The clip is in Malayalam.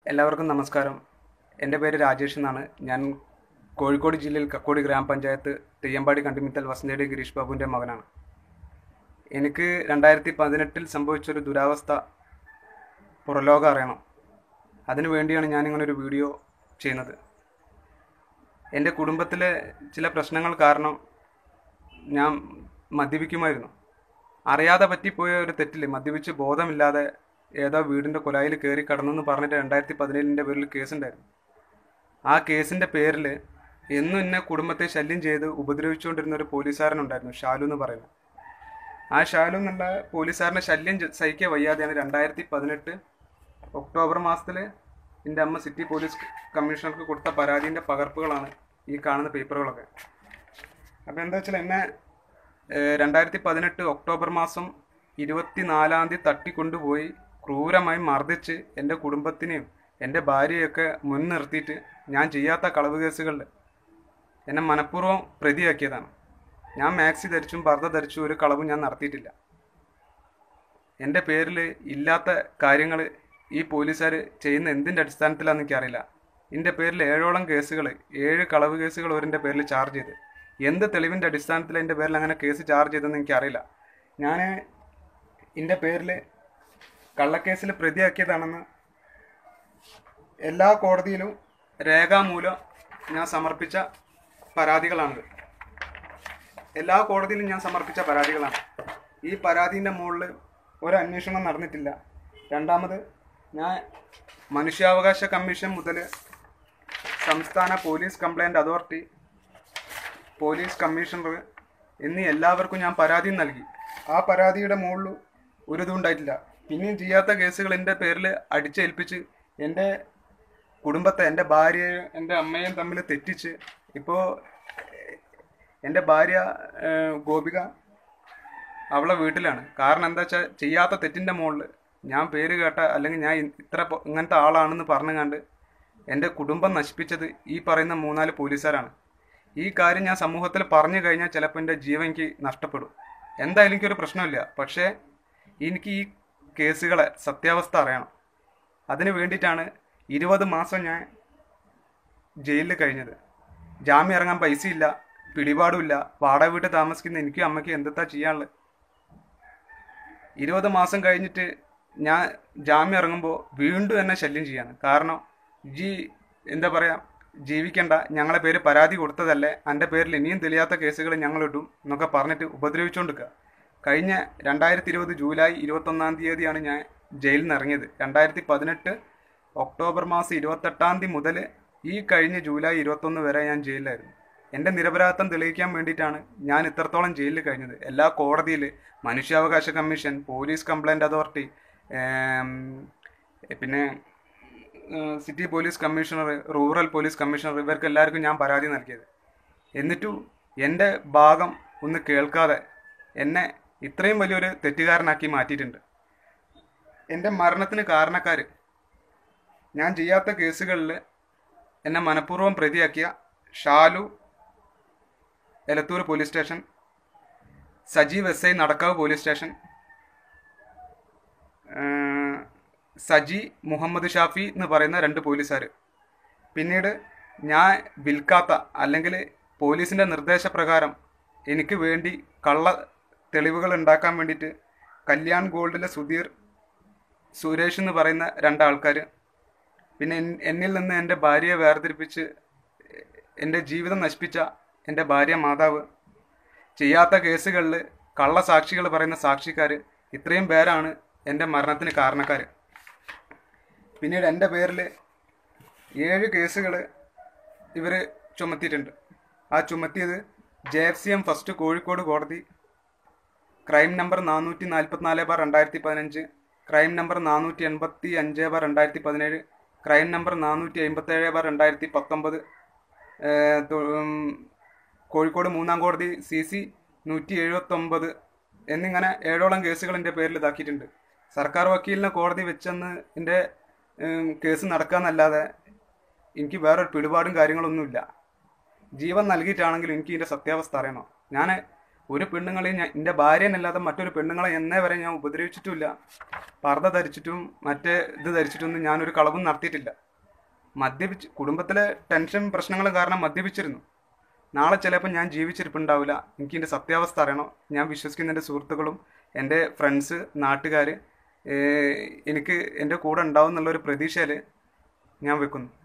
എല്ലാവർക്കും നമസ്കാരം. എൻ്റെ പേര് രാജേഷ് എന്നാണ്. ഞാൻ കോഴിക്കോട് ജില്ലയിൽ കക്കോടി ഗ്രാമപഞ്ചായത്ത് തെയ്യമ്പാടി കണ്ടിമിത്തൽ വസന്തയുടെ ഗിരീഷ് ബാബുവിൻ്റെ മകനാണ്. എനിക്ക് 2018 സംഭവിച്ചൊരു ദുരവസ്ഥ പുറലോകം അറിയണം. അതിനു വേണ്ടിയാണ് ഞാനിങ്ങനൊരു വീഡിയോ ചെയ്യുന്നത്. എൻ്റെ കുടുംബത്തിലെ ചില പ്രശ്നങ്ങൾ കാരണം ഞാൻ മദ്യപിക്കുമായിരുന്നു. അറിയാതെ പറ്റിപ്പോയ ഒരു തെറ്റിൽ മദ്യപിച്ച് ബോധമില്ലാതെ ഏതോ വീടിൻ്റെ കൊലായിൽ കയറി കടന്നെന്ന് പറഞ്ഞിട്ട് 2017 പേരിൽ കേസുണ്ടായിരുന്നു. ആ കേസിൻ്റെ പേരിൽ എന്നും എന്നെ കുടുംബത്തെ ശല്യം ചെയ്ത് ഉപദ്രവിച്ചുകൊണ്ടിരുന്ന ഒരു പോലീസുകാരനുണ്ടായിരുന്നു, ഷാലു എന്ന് പറയുന്നത്. ആ ഷാലു എന്നുള്ള പോലീസുകാരൻ്റെ ശല്യം സഹിക്കാൻ വയ്യാതെയാണ് 2018 ഒക്ടോബർ മാസത്തിൽ എൻ്റെ അമ്മ സിറ്റി പോലീസ് കമ്മീഷണർക്ക് കൊടുത്ത പരാതിൻ്റെ പകർപ്പുകളാണ് ഈ കാണുന്ന പേപ്പറുകളൊക്കെ. അപ്പോൾ എന്താ വെച്ചാൽ എന്നെ 2018 ഒക്ടോബർ മാസം 24 തട്ടിക്കൊണ്ടുപോയി ക്രൂരമായി മർദ്ദിച്ച് എൻ്റെ കുടുംബത്തിനെയും എൻ്റെ ഭാര്യയൊക്കെ മുൻനിർത്തിയിട്ട് ഞാൻ ചെയ്യാത്ത കളവ് കേസുകളിൽ എന്നെ മനഃപൂർവ്വം പ്രതിയാക്കിയതാണ്. ഞാൻ മാക്സി ധരിച്ചും പർദ്ദ ധരിച്ചും ഒരു കളവും ഞാൻ നടത്തിയിട്ടില്ല. എൻ്റെ പേരിൽ ഇല്ലാത്ത കാര്യങ്ങൾ ഈ പോലീസുകാർ ചെയ്യുന്ന എന്തിൻ്റെ അടിസ്ഥാനത്തിലാണെന്ന് എനിക്കറിയില്ല. എൻ്റെ പേരിൽ 7ഓളം കേസുകൾ, 7 കളവ് കേസുകൾ അവരെൻ്റെ പേരിൽ ചാർജ് ചെയ്ത്. എന്ത് തെളിവിൻ്റെ അടിസ്ഥാനത്തിൽ എൻ്റെ പേരിൽ അങ്ങനെ കേസ് ചാർജ് ചെയ്തെന്ന് എനിക്കറിയില്ല. ഞാൻ എൻ്റെ പേരിൽ കള്ളക്കേസിൽ പ്രതിയാക്കിയതാണെന്ന് എല്ലാ കോടതിയിലും രേഖാമൂലം ഞാൻ സമർപ്പിച്ച പരാതികളാണിത്. എല്ലാ കോടതിയിലും ഞാൻ സമർപ്പിച്ച പരാതികളാണ്. ഈ പരാതിൻ്റെ മുകളിൽ ഒരു അന്വേഷണം നടന്നിട്ടില്ല. രണ്ടാമത്, ഞാൻ മനുഷ്യാവകാശ കമ്മീഷൻ മുതൽ സംസ്ഥാന police complaint authority, police commissioner എന്നീ എല്ലാവർക്കും ഞാൻ പരാതി നൽകി. ആ പരാതിയുടെ മുകളിൽ ഒരു ഇതും ഉണ്ടായിട്ടില്ല. പിന്നെയും ചെയ്യാത്ത കേസുകൾ എൻ്റെ പേരിൽ അടിച്ചേൽപ്പിച്ച് എൻ്റെ കുടുംബത്തെ, എൻ്റെ ഭാര്യയും എൻ്റെ അമ്മയും തമ്മിൽ തെറ്റിച്ച് ഇപ്പോൾ എൻ്റെ ഭാര്യ ഗോപിക അവളെ വീട്ടിലാണ്. കാരണം എന്താ വെച്ചാൽ ചെയ്യാത്ത തെറ്റിൻ്റെ മുകളിൽ ഞാൻ പേര് കേട്ട അല്ലെങ്കിൽ ഞാൻ ഇങ്ങനത്തെ ആളാണെന്ന് പറഞ്ഞുകൊണ്ട് എൻ്റെ കുടുംബം നശിപ്പിച്ചത് ഈ പറയുന്ന 3-4 പോലീസുകാരാണ്. ഈ കാര്യം ഞാൻ സമൂഹത്തിൽ പറഞ്ഞു കഴിഞ്ഞാൽ ചിലപ്പോൾ എൻ്റെ ജീവൻ എനിക്ക് നഷ്ടപ്പെടും. എന്തായാലും എനിക്കൊരു പ്രശ്നമില്ല. പക്ഷേ എനിക്ക് ഈ കേസുകളെ സത്യാവസ്ഥ അറിയണം. അതിന് വേണ്ടിയിട്ടാണ് 20 മാസം ഞാൻ ജയിലിൽ കഴിഞ്ഞത്. ജാമ്യം ഇറങ്ങാൻ പൈസയില്ല, പിടിപാടുമില്ല, വാടക വീട്ടിൽ താമസിക്കുന്ന എനിക്കും അമ്മയ്ക്കും എന്തെത്താ ചെയ്യാനുള്ളത്. 20 മാസം കഴിഞ്ഞിട്ട് ഞാൻ ജാമ്യം ഇറങ്ങുമ്പോൾ വീണ്ടും എന്നെ ശല്യം ചെയ്യാണ്. കാരണം എന്താ പറയുക, ജീവിക്കണ്ട, ഞങ്ങളെ പേര് പരാതി കൊടുത്തതല്ലേ, എൻ്റെ പേരിൽ ഇനിയും തെളിയാത്ത കേസുകൾ ഞങ്ങളിടും എന്നൊക്കെ പറഞ്ഞിട്ട് ഉപദ്രവിച്ചുകൊണ്ടിരിക്കുക. കഴിഞ്ഞ 2020 ജൂലൈ 21 ഞാൻ ജയിലിൽ നിന്ന് ഇറങ്ങിയത്. 2018 ഒക്ടോബർ മാസം 28 മുതൽ ഈ കഴിഞ്ഞ ജൂലൈ 21 വരെ ഞാൻ ജയിലിലായിരുന്നു. എൻ്റെ നിരപരാധിത്വം തെളിയിക്കാൻ വേണ്ടിയിട്ടാണ് ഞാൻ ഇത്രത്തോളം ജയിലിൽ കഴിഞ്ഞത്. എല്ലാ കോടതിയിൽ, മനുഷ്യാവകാശ കമ്മീഷൻ, പോലീസ് കംപ്ലയിൻറ്റ് അതോറിറ്റി, പിന്നെ city police commissioner, rural police commissioner, ഇവർക്ക് എല്ലാവർക്കും ഞാൻ പരാതി നൽകിയത്. എന്നിട്ടും എൻ്റെ ഭാഗം ഒന്ന് കേൾക്കാതെ എന്നെ ഇത്രയും വലിയൊരു തെറ്റുകാരനാക്കി മാറ്റിയിട്ടുണ്ട്. എൻ്റെ മരണത്തിന് കാരണക്കാർ, ഞാൻ ചെയ്യാത്ത കേസുകളിൽ എന്നെ മനഃപൂർവ്വം പ്രതിയാക്കിയ Shalu Elathur police station, Sajeev SI Nadakkav police station, Saji Muhammad Shafi എന്ന് പറയുന്ന 2 പോലീസുകാർ. പിന്നീട് ഞാൻ വിൽക്കാത്ത അല്ലെങ്കിൽ പോലീസിൻ്റെ നിർദ്ദേശപ്രകാരം എനിക്ക് വേണ്ടി കള്ള തെളിവുകൾ ഉണ്ടാക്കാൻ വേണ്ടിയിട്ട് കല്യാൺ ഗോൾഡിലെ സുരേഷ് എന്ന് പറയുന്ന 2 ആൾക്കാർ, പിന്നെ എന്നിൽ നിന്ന് എൻ്റെ ഭാര്യയെ വേർതിരിപ്പിച്ച് എൻ്റെ ജീവിതം നശിപ്പിച്ച എൻ്റെ ഭാര്യ മാതാവ്, ചെയ്യാത്ത കേസുകളിൽ കള്ളസാക്ഷികൾ പറയുന്ന സാക്ഷിക്കാർ, ഇത്രയും പേരാണ് എൻ്റെ മരണത്തിന് കാരണക്കാർ. പിന്നീട് എൻ്റെ പേരിൽ 7 കേസുകൾ ഇവർ ചുമത്തിയിട്ടുണ്ട്. ആ ചുമത്തിയത് JFCM ഫസ്റ്റ് കോഴിക്കോട് കോടതി, crime number 444/2015, crime number 485/2017, crime number 457/2019, Kozhikode 3-ാം കോടതി CC 179 എന്നിങ്ങനെ 7ഓളം കേസുകൾ എൻ്റെ പേരിൽ ഇതാക്കിയിട്ടുണ്ട്. സർക്കാർ വക്കീലിനെ കോടതി വെച്ചെന്ന് എൻ്റെ കേസ് നടക്കാമെന്നല്ലാതെ എനിക്ക് വേറൊരു പിടിപാടും കാര്യങ്ങളൊന്നുമില്ല. ജീവൻ നൽകിയിട്ടാണെങ്കിലും എനിക്ക് ഇതിൻ്റെ സത്യാവസ്ഥ അറിയണം. ഞാൻ ഒരു പെണ്ണുങ്ങളെയും എൻ്റെ ഭാര്യനല്ലാതെ മറ്റൊരു പെണ്ണുങ്ങളെ എന്നേ വരെ ഞാൻ ഉപദ്രവിച്ചിട്ടുമില്ല. പർദ്ദ ധരിച്ചിട്ടും മറ്റേ ഇത് ധരിച്ചിട്ടൊന്നും ഞാനൊരു കളവും നടത്തിയിട്ടില്ല. കുടുംബത്തിലെ ടെൻഷൻ പ്രശ്നങ്ങൾ കാരണം മദ്യപിച്ചിരുന്നു. നാളെ ചിലപ്പോൾ ഞാൻ ജീവിച്ചിരിപ്പുണ്ടാവില്ല. എനിക്ക് എൻ്റെ സത്യാവസ്ഥ അറിയണം. ഞാൻ വിശ്വസിക്കുന്ന എൻ്റെ സുഹൃത്തുക്കളും എൻ്റെ ഫ്രണ്ട്സ്, നാട്ടുകാർ എനിക്ക് എൻ്റെ കൂടെ ഉണ്ടാവും എന്നുള്ളൊരു പ്രതീക്ഷയിൽ ഞാൻ വെക്കുന്നു.